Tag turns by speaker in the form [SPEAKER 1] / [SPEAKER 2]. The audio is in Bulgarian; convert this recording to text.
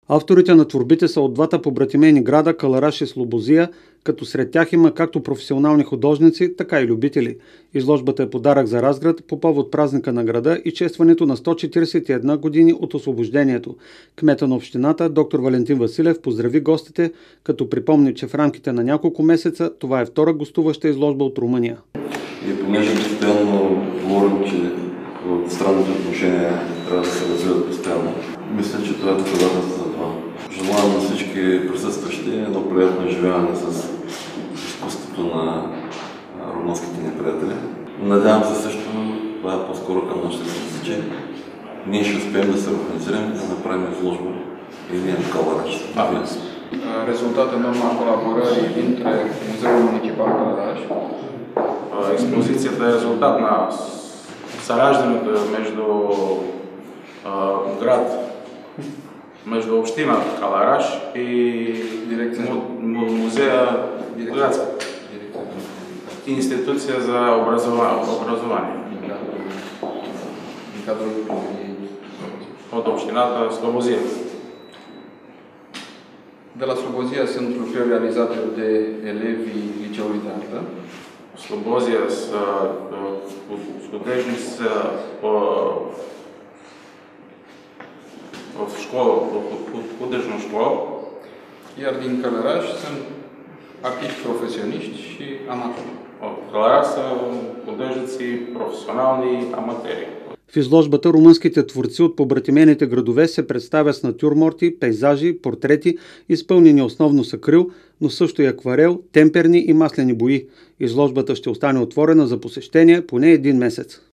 [SPEAKER 1] Авторите на творбите са от двата побратимени града Кълъраш и Слобозия, като сред тях има както професионални художници, така и любители. Изложбата е подарък за Разград по повод празника на града и честването на 141 години от освобождението. Кмета на общината, доктор Валентин Василев, поздрави гостите, като припомни, че в рамките на няколко месеца това е втора гостуваща изложба от Румъния.
[SPEAKER 2] И понеже постоянно говорим, че странните отношения трябва да се развиват постоянно, мисля, че това е доказателство за това. Желавам на всички присъстващи едно приятно изживяване с изкуството на румънските ни приятели. Надявам се също, това е по-скоро към нашите съседи, че ние ще успеем да се организираме, да направим изложба и ние в Кълъраш.
[SPEAKER 3] Rezultatul în urma colaborării dintre Muzeul Municipal Călăraș.
[SPEAKER 4] Експозицията е резултат на съраждането между община Кълъраш и музея, градска институция за образование от общината Слобозия.
[SPEAKER 3] De la Slobozia sunt lucrări realizate de elevii Liceului de Artă.
[SPEAKER 4] Слобозия са художници в школа, в художна школа.
[SPEAKER 3] Iar din Călăraș sunt artiști profesioniști și amatori.
[SPEAKER 4] От Кълъраш са художници професионални аматери.
[SPEAKER 1] В изложбата румънските творци от побратимените градове се представят с натюрморти, пейзажи, портрети, изпълнени основно с акрил, но също и акварел, темперни и маслени бои. Изложбата ще остане отворена за посещение поне един месец.